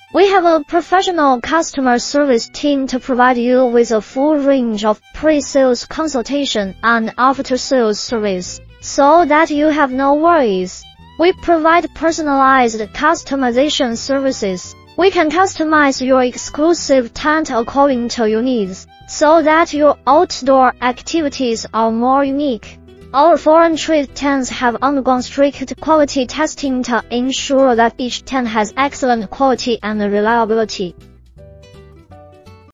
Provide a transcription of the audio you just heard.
We have a professional customer service team to provide you with a full range of pre-sales consultation and after-sales service, so that you have no worries. We provide personalized customization services. We can customize your exclusive tent according to your needs, so that your outdoor activities are more unique. Our foreign trade tents have undergone strict quality testing to ensure that each tent has excellent quality and reliability.